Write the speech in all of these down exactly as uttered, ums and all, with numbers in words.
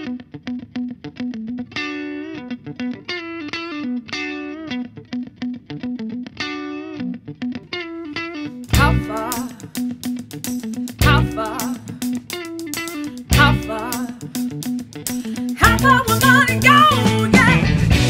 How far? How far? How far? How far will money go? Yeah.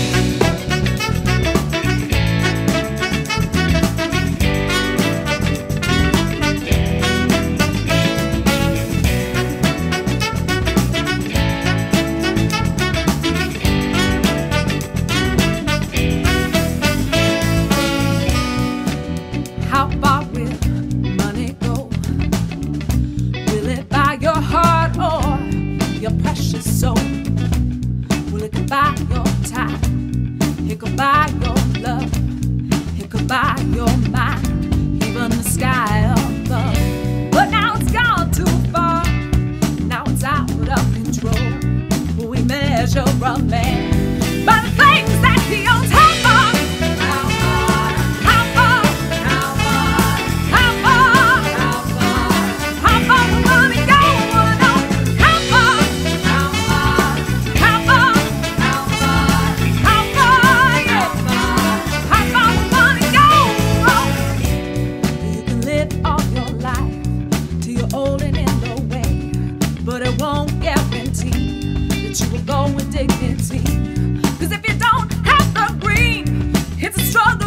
How far will money go? Will it buy your heart or your precious soul? Will it buy your time? It could buy your love. It could buy your mind, even the sky above. But now it's gone too far. Now it's out of control. We measure a man by the things that he owns. How far? How far? How far? How far? How far? How far will money go? No. How far? How far? How far? How far? How far? Yeah. How far will money go? Oh. You can live all your life till you're old and in the way, but it won't guarantee that you will go with dignity. 'Cause if you don't have the green, it's a struggle.